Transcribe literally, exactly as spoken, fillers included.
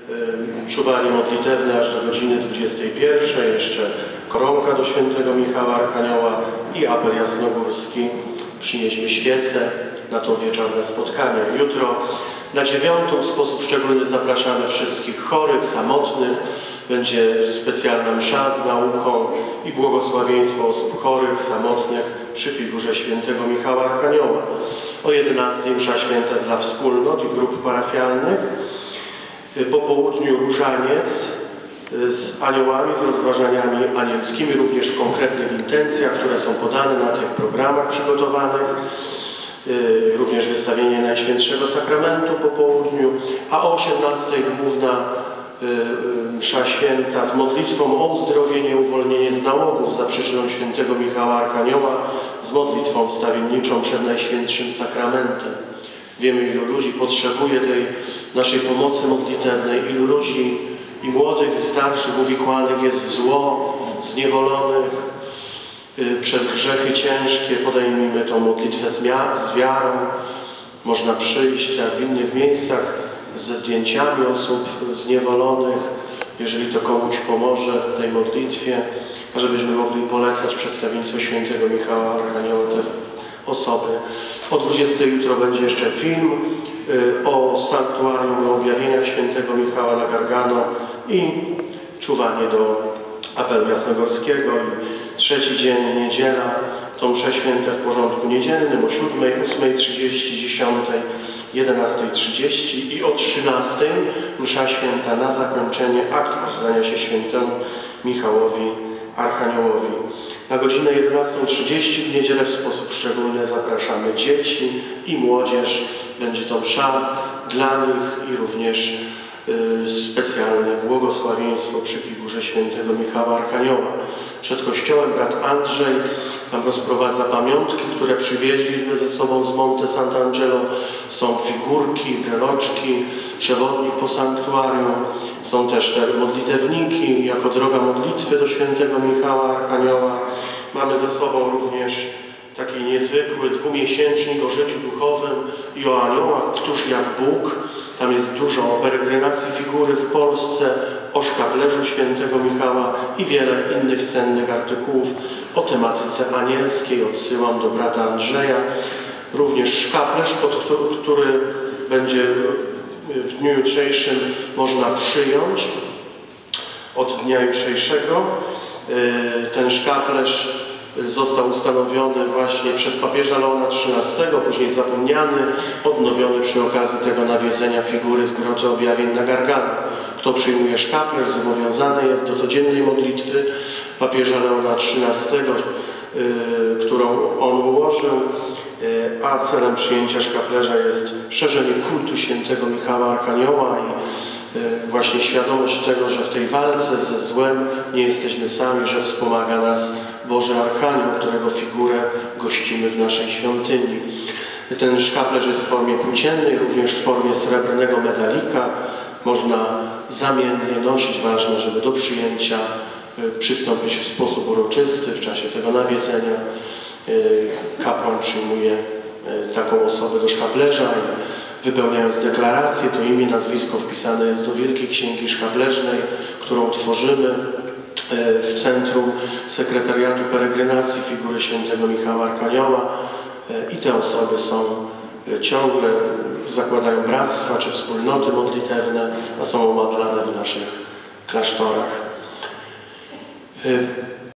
czuwanie modlitewne aż do godziny dwudziestej pierwszej, jeszcze koronka do świętego Michała Archanioła i apel jasnogórski. Przynieśmy świece na to wieczorne spotkanie. Jutro na dziewiątą w sposób szczególny zapraszamy wszystkich chorych, samotnych. Będzie specjalna msza z nauką i błogosławieństwo osób chorych, samotnych przy figurze świętego Michała Archanioła. O jedenastej msza święta dla wspólnot i grup parafialnych. Po południu różaniec z aniołami, z rozważaniami anielskimi, również w konkretnych intencjach, które są podane na tych programach przygotowanych. Również wystawienie Najświętszego Sakramentu po południu, a o osiemnastej główna msza święta z modlitwą o uzdrowienie, uwolnienie z nałogów za przyczyną świętego Michała Archanioła, z modlitwą wstawienniczą przed Najświętszym Sakramentem. Wiemy, ilu ludzi potrzebuje tej naszej pomocy modlitewnej, ilu ludzi i młodych, i starszych, uwikłanych jest w zło, zniewolonych przez grzechy ciężkie. Podejmijmy tą modlitwę z, z wiarą. Można przyjść, jak w innych miejscach, ze zdjęciami osób zniewolonych, jeżeli to komuś pomoże w tej modlitwie, a żebyśmy mogli polecać przedstawieństwo świętego Michała Archanioła te osoby. O dwudziestej jutro będzie jeszcze film y, o sanktuarium, o objawieniach świętego Michała na Gargano i czuwanie do apelu jasnogórskiego. I trzeci dzień, niedziela, to msze święte w porządku niedzielnym o siódmej, ósmej trzydzieści, dziesiątej, jedenastej trzydzieści i o trzynastej msza święta na zakończenie aktu rozdania się świętemu Michałowi Archaniołowi. Na godzinę jedenastą trzydzieści w niedzielę w sposób szczególny zapraszamy dzieci i młodzież. Będzie to msza dla nich i również y, specjalne błogosławieństwo przy figurze świętego Michała Archanioła. Przed kościołem brat Andrzej tam rozprowadza pamiątki, które przywieźliśmy ze sobą z Monte Sant'Angelo. Są figurki, breloczki, przewodnik po sanktuarium. Są też te modlitewniki jako droga modlitwy do świętego Michała Archanioła. Mamy ze sobą również taki niezwykły dwumiesięcznik o życiu duchowym i o aniołach, któż jak Bóg. Tam jest dużo o peregrynacji figury w Polsce, o szkaplerzu świętego Michała i wiele innych cennych artykułów o tematyce anielskiej. Odsyłam do brata Andrzeja. Również szkaplerz, pod który, który będzie w dniu jutrzejszym można przyjąć. Od dnia jutrzejszego ten szkaplerz został ustanowiony właśnie przez papieża Leona trzynastego, później zapomniany, odnowiony przy okazji tego nawiedzenia figury z Groty Objawień na Gargano. Kto przyjmuje szkaplerz, zobowiązany jest do codziennej modlitwy papieża Leona trzynastego, yy, którą on ułożył, yy, a celem przyjęcia szkaplerza jest szerzenie kultu świętego Michała Archanioła i yy, właśnie świadomość tego, że w tej walce ze złem nie jesteśmy sami, że wspomaga nas Boży Archanioł, którego figurę gościmy w naszej świątyni. Ten szkaplerz jest w formie płóciennej, również w formie srebrnego medalika. Można zamiennie nosić, ważne, żeby do przyjęcia przystąpić w sposób uroczysty. W czasie tego nawiedzenia kapłan przyjmuje taką osobę do szkaplerza i wypełniając deklarację, to imię, nazwisko wpisane jest do Wielkiej Księgi Szkaplerznej, którą tworzymy w Centrum Sekretariatu Peregrynacji figury świętego Michała Archanioła i te osoby są ciągle, zakładają bractwa czy wspólnoty modlitewne, a są omadlane w naszych klasztorach.